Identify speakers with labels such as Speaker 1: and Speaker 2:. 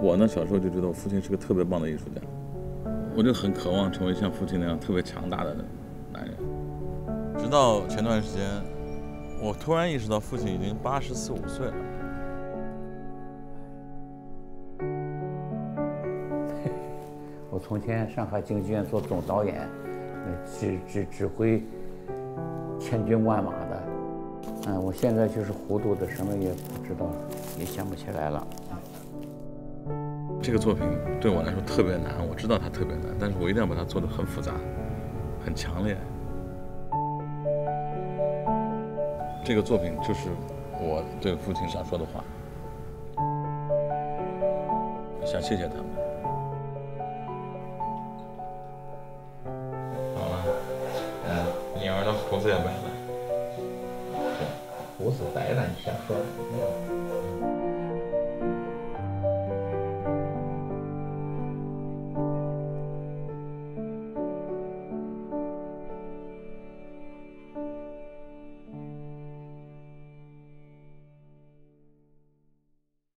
Speaker 1: 我呢，小时候就觉得我父亲是个特别棒的艺术家，我就很渴望成为像父亲那样特别强大的男人。直到前段时间，我突然意识到父亲已经84、85岁了。
Speaker 2: 我从前上海京剧院做总导演，指挥千军万马的，我现在就是糊涂的，什么也不知道，也想不起来了。
Speaker 1: 这个作品对我来说特别难，我知道它特别难，但是我一定要把它做得很复杂、很强烈。这个作品就是我对父亲想说的话，想谢谢他们。好了，女儿的胡子也白了。
Speaker 2: 胡子白了，你瞎说。